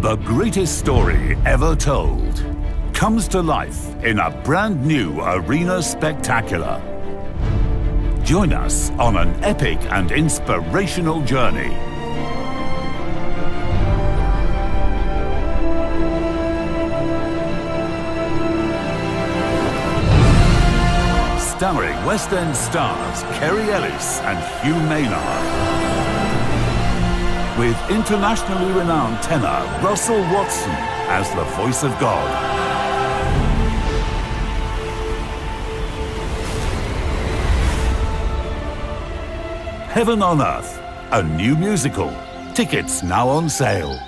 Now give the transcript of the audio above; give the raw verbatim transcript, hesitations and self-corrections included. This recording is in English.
The greatest story ever told comes to life in a brand new arena spectacular. Join us on an epic and inspirational journey. Starring West End stars Kerry, Ellis and Hugh Maynard. With internationally renowned tenor Russell Watson as the voice of God. Heaven on Earth, a new musical. Tickets now on sale.